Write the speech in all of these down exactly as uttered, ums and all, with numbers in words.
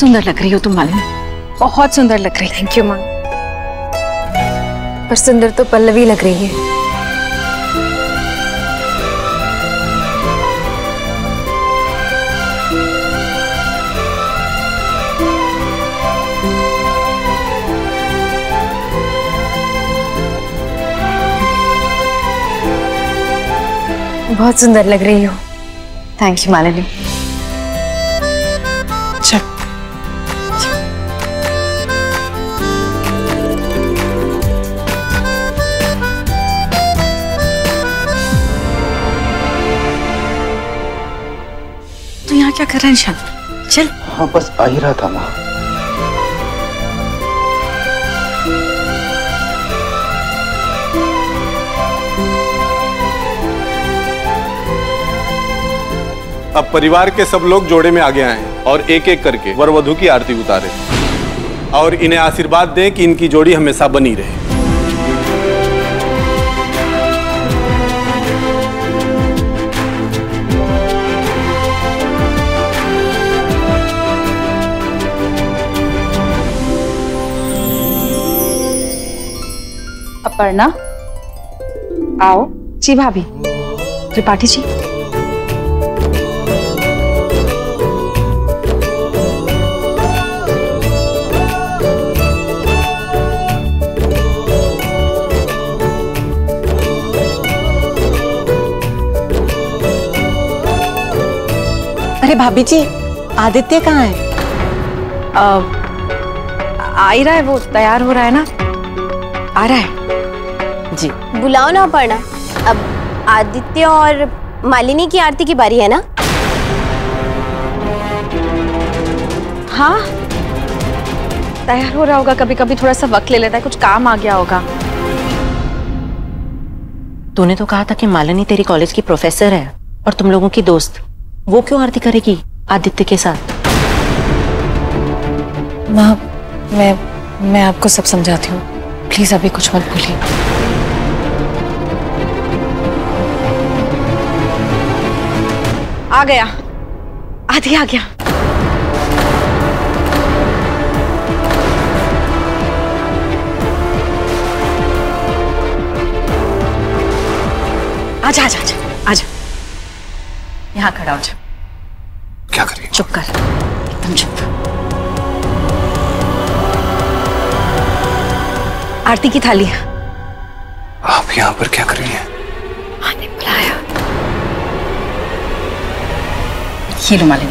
सुंदर लग रही हो तुम मालिनी, बहुत सुंदर लग रही। थैंक यू माँ, पर सुंदर तो पल्लवी लग रही है। बहुत सुंदर लग रही हो। Thank you Malini. चल तू यहाँ क्या कर रहा है निशान? चल। हाँ बस आ ही रहा था माँ। अब परिवार के सब लोग जोड़े में आगे आए और एक एक करके वर वधू की आरती उतारे और इन्हें आशीर्वाद दें कि इनकी जोड़ी हमेशा बनी रहे। अपर्णा आओ। जी भाभी। त्रिपाठी जी। अरे भाभी जी, आदित्य कहाँ है? आ, आ ही रहा है, वो तैयार हो रहा है ना, आ रहा है जी। बुलाओ ना अपर्णा, अब आदित्य और मालिनी की आरती की बारी है ना। हाँ तैयार हो रहा होगा, कभी कभी थोड़ा सा वक्त ले लेता है, कुछ काम आ गया होगा। तूने तो कहा था कि मालिनी तेरी कॉलेज की प्रोफेसर है और तुम लोगों की दोस्त, वो क्यों आरती करेगी आदित्य के साथ? माँ मैं मैं आपको सब समझाती हूँ, प्लीज अभी कुछ मत भूलिए। आ गया, आदि आ गया। आजा आजा आजा आजा, यहाँ खड़ा हो जा। क्या करें? चुप कर, एकदम चुप। आरती की थाली। आप यहाँ पर क्या कर रही हैं? आने बुलाया। ये लो मालिनी।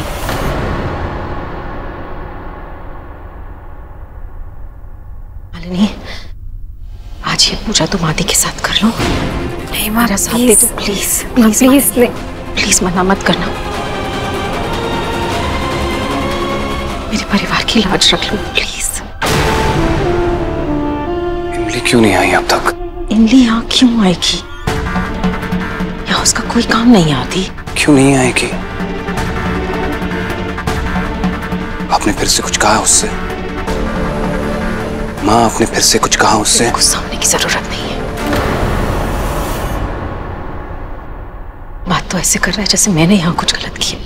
मालिनी आज ये पूजा तुम आदि के साथ कर लो। नहीं मारा साथ दे दो प्लीज प्लीज प्लीज नहीं, प्लीज मना मत करना, मेरे परिवार की लाज रख लो प्लीज। इमली क्यों नहीं आई अब तक? इमली यहाँ क्यों आएगी? यहाँ उसका कोई काम नहीं आती। क्यों नहीं आएगी? आपने फिर से कुछ कहा उससे? माँ आपने फिर से कुछ कहा उससे? गुस्सा होने की जरूरत नहीं है। बात तो ऐसे कर रहा है जैसे मैंने यहाँ कुछ गलत किया।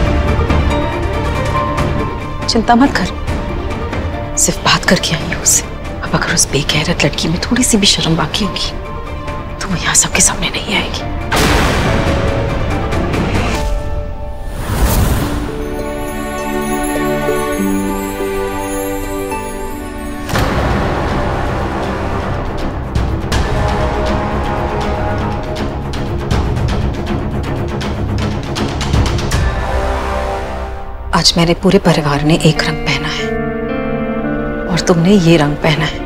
चिंता मत कर, सिर्फ बात करके आई हूँ उससे। अब अगर उस बेगैरत लड़की में थोड़ी सी भी शर्म बाकी होगी तो वो यहाँ सबके सामने नहीं आएगी। आज मेरे पूरे परिवार ने एक रंग पहना है और तुमने ये रंग पहना है।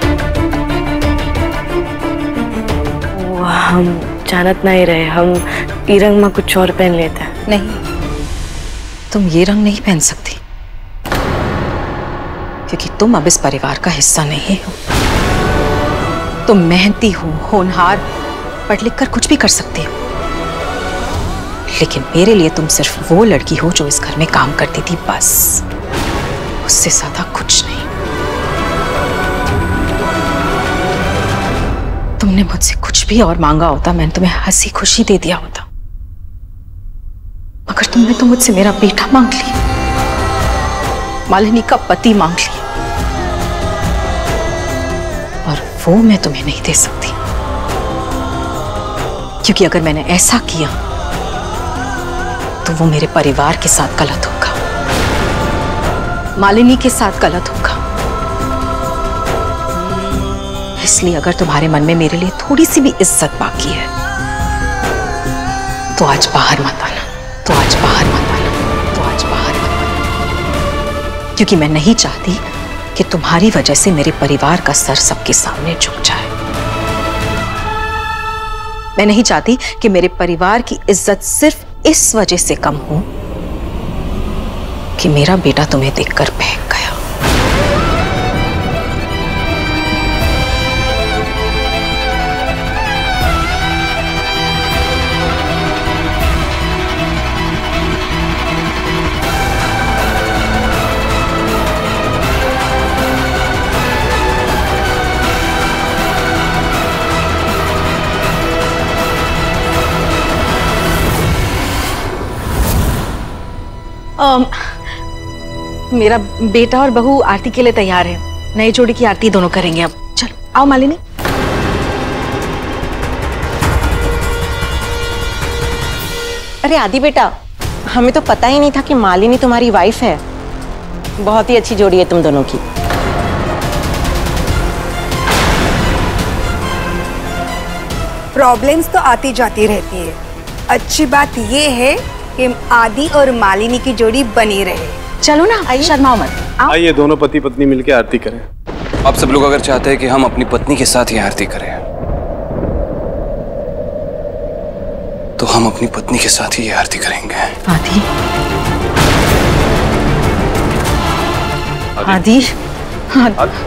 वो हम जानत नहीं रहे, हम ये रंग में कुछ और पहन लेते हैं। नहीं, तुम ये रंग नहीं पहन सकती क्योंकि तुम अब इस परिवार का हिस्सा नहीं हो। तुम मेहनती हो, होनहार, पढ़ लिख कर कुछ भी कर सकती हो, लेकिन मेरे लिए तुम सिर्फ वो लड़की हो जो इस घर में काम करती थी, बस, उससे ज्यादा कुछ नहीं। तुमने मुझसे कुछ भी और मांगा होता, मैंने तुम्हें हंसी खुशी दे दिया होता, मगर तुमने तो मुझसे मेरा बेटा मांग लिया। मालिनी का पति मांग लिया, और वो मैं तुम्हें नहीं दे सकती, क्योंकि अगर मैंने ऐसा किया तो वो मेरे परिवार के साथ गलत होगा, मालिनी के साथ गलत होगा। इसलिए अगर तुम्हारे मन में मेरे लिए थोड़ी सी भी इज्जत बाकी है तो आज बाहर मत आना, तो आज बाहर मत आना, तो आज बाहर मत आना, क्योंकि मैं नहीं चाहती कि तुम्हारी वजह से मेरे परिवार का सर सबके सामने झुक जाए। मैं नहीं चाहती कि मेरे परिवार की इज्जत सिर्फ इस वजह से कम हो कि मेरा बेटा तुम्हें देखकर बहक गया। Um, मेरा बेटा और बहू आरती के लिए तैयार है। नई जोड़ी की आरती दोनों करेंगे अब। चलो आओ मालिनी। अरे आदि बेटा, हमें तो पता ही नहीं था कि मालिनी तुम्हारी वाइफ है। बहुत ही अच्छी जोड़ी है तुम दोनों की। प्रॉब्लम्स तो आती जाती रहती है, अच्छी बात ये है कि आदि और मालिनी की जोड़ी बनी रहे। चलो ना, शर्माओ मत। आइए दोनों पति पत्नी मिलकर आरती करें। आप सब लोग अगर चाहते हैं कि हम अपनी पत्नी के साथ ही आरती करें तो हम अपनी पत्नी के साथ ही ये आरती करेंगे। आदि, आदि, आदि।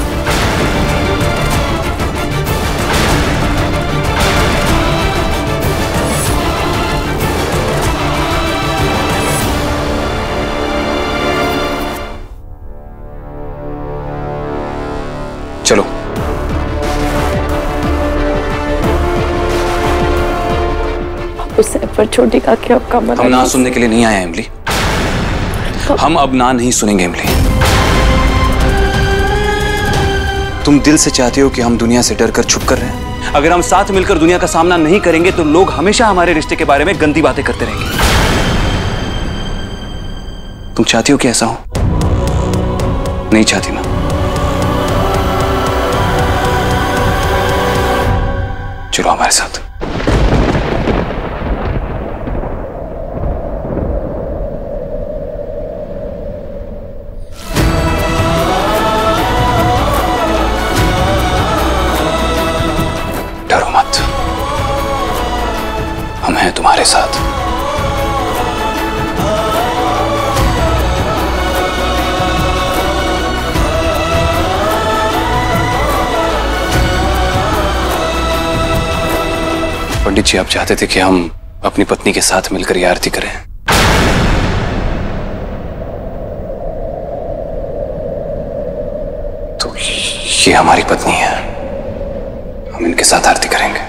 चलो उसे पर छोटी का क्या कमर। हम ना सुनने के लिए नहीं आए इमली, हम अब ना नहीं सुनेंगे इमली। तुम दिल से चाहती हो कि हम दुनिया से डर कर छुप कर रहे? अगर हम साथ मिलकर दुनिया का सामना नहीं करेंगे तो लोग हमेशा हमारे रिश्ते के बारे में गंदी बातें करते रहेंगे। तुम चाहती हो कि ऐसा हो? नहीं चाहती ना? चलो हमारे साथ। डरो मत, हम हैं तुम्हारे साथ। पंडित जी, आप चाहते थे कि हम अपनी पत्नी के साथ मिलकर ये आरती करें। तो ये हमारी पत्नी है, हम इनके साथ आरती करेंगे।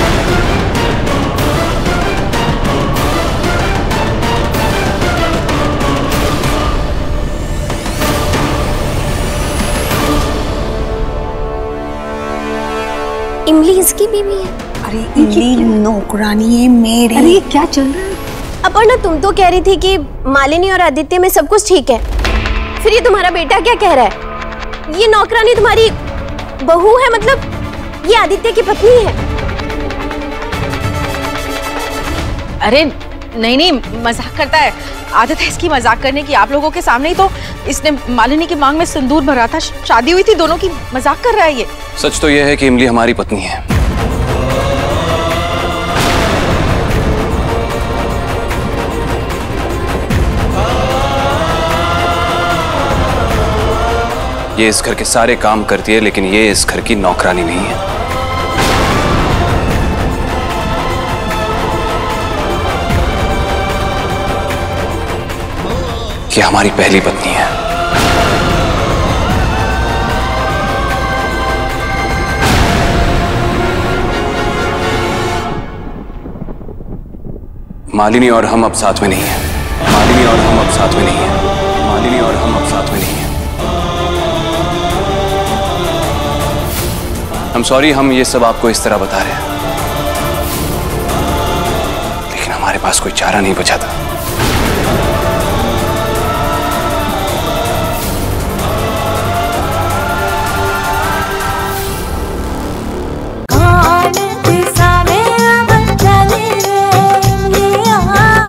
इमली इसकी बीवी है। अरे इमली नौकरानी है मेरी। अरे क्या चल रहा है? अपर्णा, तुम तो कह रही थी कि मालिनी और आदित्य में सब कुछ ठीक है, फिर ये तुम्हारा बेटा क्या कह रहा है? ये नौकरानी तुम्हारी बहू है, मतलब ये आदित्य की पत्नी है। अरे नहीं नहीं, मजाक करता है। आदत है इसकी मजाक करने की। आप लोगों के सामने ही तो इसने मालिनी की मांग में सिंदूर भरा था, शादी हुई थी दोनों की। मजाक कर रहा है ये। सच तो यह है कि इमली हमारी पत्नी है। ये इस घर के सारे काम करती है, लेकिन ये इस घर की नौकरानी नहीं है। ये हमारी पहली पत्नी है। मालिनी और हम अब साथ में नहीं हैं। मालिनी और हम अब साथ में नहीं हैं। मालिनी और हम अब साथ में हम सॉरी हम ये सब आपको इस तरह बता रहे हैं, लेकिन हमारे पास कोई चारा नहीं बचा था।